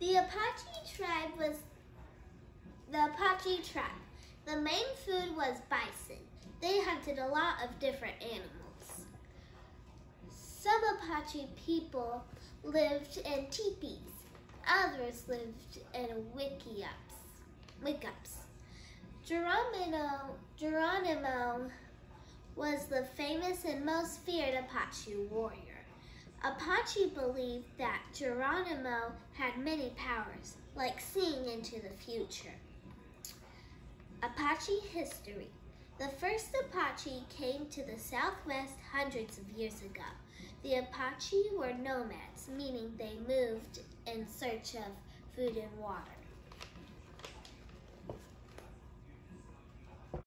The Apache tribe was the Apache tribe. The main food was bison. They hunted a lot of different animals. Some Apache people lived in teepees. Others lived in wickups. Geronimo was the famous and most feared Apache warrior. Apache believed that Geronimo had many powers, like seeing into the future. Apache history. The first Apache came to the Southwest hundreds of years ago. The Apache were nomads, meaning they moved in search of food and water.